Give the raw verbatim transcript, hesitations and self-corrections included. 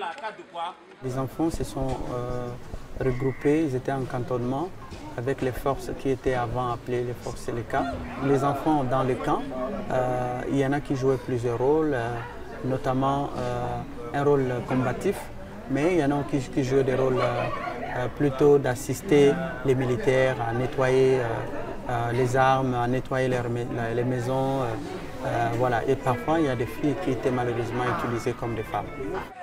Les enfants se sont euh, regroupés, ils étaient en cantonnement avec les forces qui étaient avant appelées les forces Séléka. Les enfants dans le camp, euh, il y en a qui jouaient plusieurs rôles, euh, notamment euh, un rôle combatif, mais il y en a qui, qui jouaient des rôles euh, plutôt d'assister les militaires à nettoyer euh, euh, les armes, à nettoyer les, les maisons. Euh, euh, voilà. Et parfois, il y a des filles qui étaient malheureusement utilisées comme des femmes.